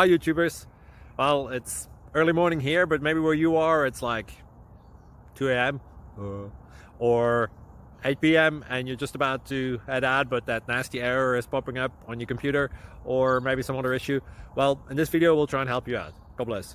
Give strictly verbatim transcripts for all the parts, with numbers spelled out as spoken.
Hi YouTubers. Well, it's early morning here, but maybe where you are it's like two A M Uh, or eight P M and you're just about to head out, but that nasty error is popping up on your computer, or maybe some other issue. Well, in this video we'll try and help you out. God bless.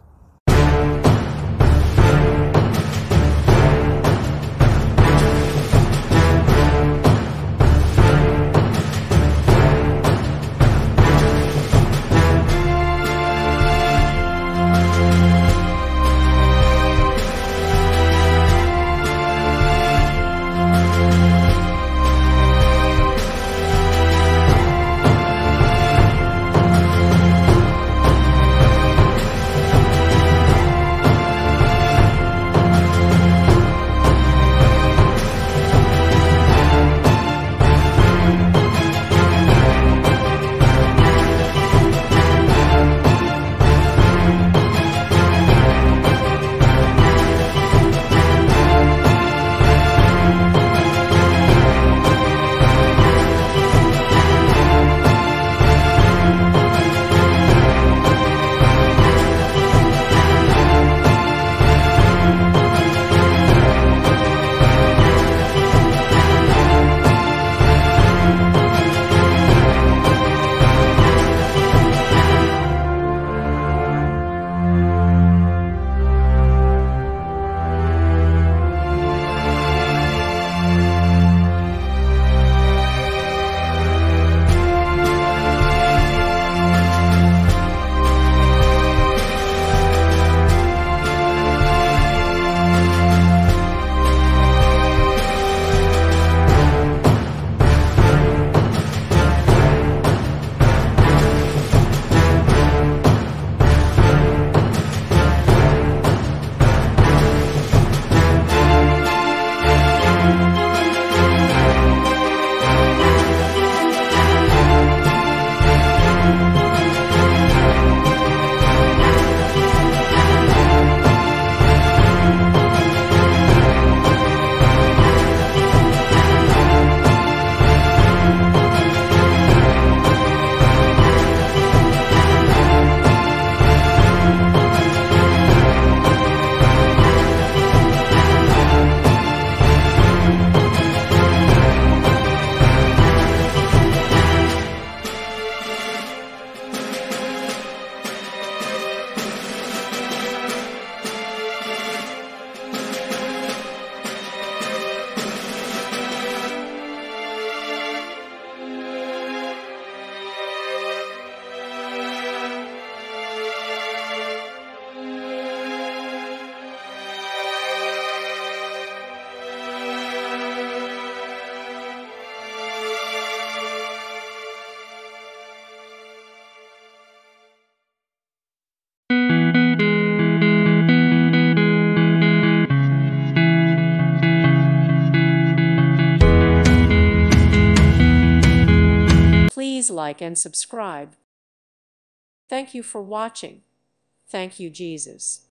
Please like and subscribe. Thank you for watching. Thank you, Jesus.